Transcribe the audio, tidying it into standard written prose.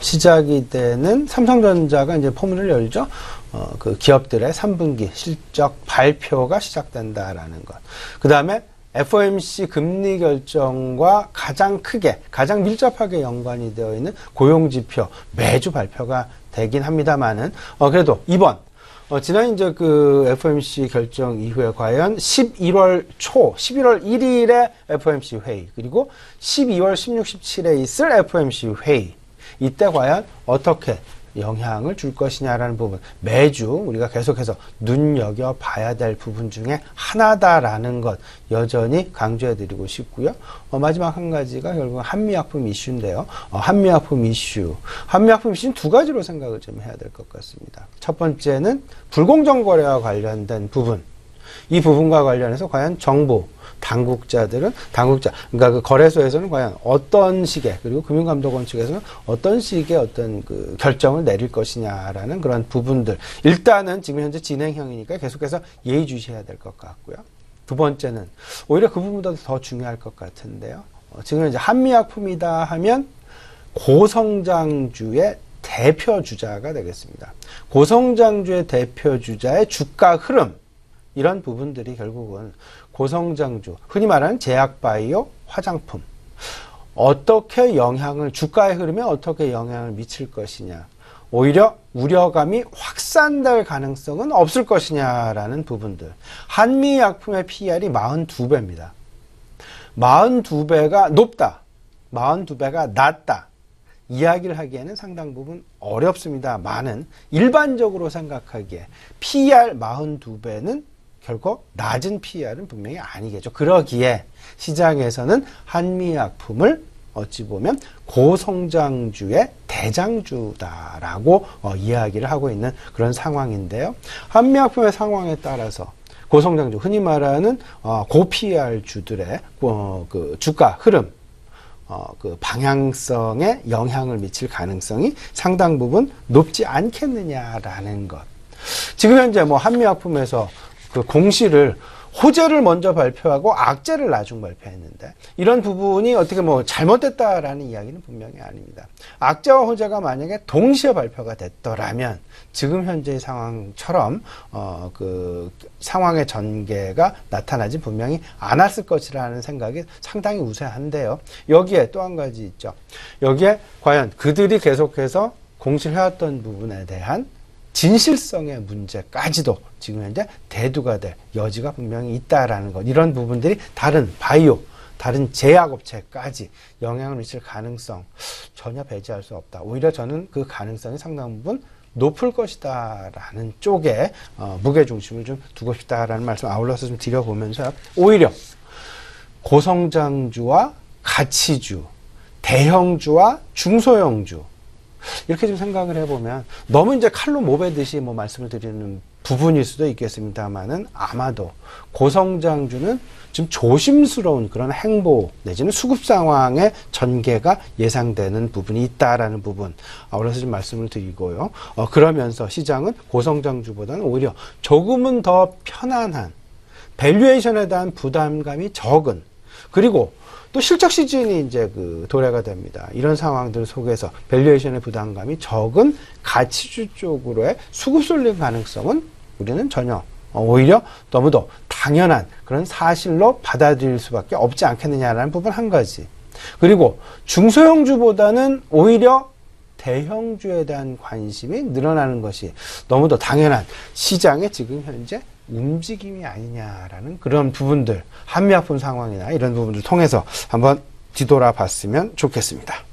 시작이 되는 삼성전자가 이제 포문을 열죠. 그 기업들의 3분기 실적 발표가 시작된다라는 것. 그 다음에 FOMC 금리 결정과 가장 크게, 가장 밀접하게 연관이 되어 있는 고용지표 매주 발표가 되긴 합니다만은, 그래도 이번, 지난 이제 그 FOMC 결정 이후에 과연 11월 1일에 FOMC 회의, 그리고 12월 16, 17에 있을 FOMC 회의, 이때 과연 어떻게 영향을 줄 것이냐라는 부분, 매주 우리가 계속해서 눈여겨봐야 될 부분 중에 하나다라는 것 여전히 강조해드리고 싶고요. 마지막 한 가지가 결국 한미약품 이슈인데요. 한미약품 이슈는 두 가지로 생각을 좀 해야 될 것 같습니다. 첫 번째는 불공정 거래와 관련된 부분, 이 부분과 관련해서 과연 정부, 그러니까 그 거래소에서는 과연 어떤 식의, 그리고 금융감독원 측에서는 어떤 식의 어떤 그 결정을 내릴 것이냐라는 그런 부분들. 일단은 지금 현재 진행형이니까 계속해서 예의주시해야 될 것 같고요. 두 번째는 오히려 그 부분보다 더 중요할 것 같은데요. 지금 이제 한미약품이다 하면 고성장주의 대표주자가 되겠습니다. 고성장주의 대표주자의 주가 흐름, 이런 부분들이 결국은 고성장주, 흔히 말하는 제약바이오, 화장품, 어떻게 주가의 흐름에 어떻게 영향을 미칠 것이냐, 오히려 우려감이 확산될 가능성은 없을 것이냐라는 부분들. 한미약품의 PER이 42배입니다. 42배가 높다, 42배가 낮다, 이야기를 하기에는 상당 부분 어렵습니다만은 일반적으로 생각하기에 PER 42배는 결코 낮은 PER은 분명히 아니겠죠. 그러기에 시장에서는 한미약품을 어찌 보면 고성장주의 대장주다라고 이야기를 하고 있는 그런 상황인데요. 한미약품의 상황에 따라서 고성장주, 흔히 말하는 고PER 주들의 그 주가 흐름, 그 방향성에 영향을 미칠 가능성이 상당 부분 높지 않겠느냐라는 것. 지금 현재 뭐 한미약품에서 그 공시를 호재를 먼저 발표하고 악재를 나중 발표했는데, 이런 부분이 어떻게 뭐 잘못됐다라는 이야기는 분명히 아닙니다. 악재와 호재가 만약에 동시에 발표가 됐더라면 지금 현재의 상황처럼 그 상황의 전개가 나타나지 분명히 않았을 것이라는 생각이 상당히 우세한데요. 여기에 또 한 가지 있죠. 여기에 과연 그들이 계속해서 공시를 해왔던 부분에 대한 진실성의 문제까지도 지금 현재 대두가 될 여지가 분명히 있다라는 것. 이런 부분들이 다른 바이오, 다른 제약업체까지 영향을 미칠 가능성 전혀 배제할 수 없다. 오히려 저는 그 가능성이 상당 부분 높을 것이다라는 쪽에 무게중심을 좀 두고 싶다라는 말씀 아울러서 좀 드려보면서, 오히려 고성장주와 가치주, 대형주와 중소형주, 이렇게 좀 생각을 해보면 너무 이제 칼로 모베듯이 뭐 말씀을 드리는 부분일 수도 있겠습니다만은, 아마도 고성장주는 좀 조심스러운 그런 행보 내지는 수급 상황의 전개가 예상되는 부분이 있다라는 부분 아울러서 좀 말씀을 드리고요. 그러면서 시장은 고성장주보다는 오히려 조금은 더 편안한, 밸류에이션에 대한 부담감이 적은, 그리고 또 실적 시즌이 이제 그 도래가 됩니다. 이런 상황들 속에서 밸류에이션의 부담감이 적은 가치주 쪽으로의 수급 쏠림 가능성은 우리는 전혀, 오히려 너무도 당연한 그런 사실로 받아들일 수밖에 없지 않겠느냐라는 부분 한 가지. 그리고 중소형주보다는 오히려 대형주에 대한 관심이 늘어나는 것이 너무도 당연한 시장의 지금 현재 움직임이 아니냐라는 그런 부분들, 한미약품 상황이나 이런 부분들을 통해서 한번 뒤돌아 봤으면 좋겠습니다.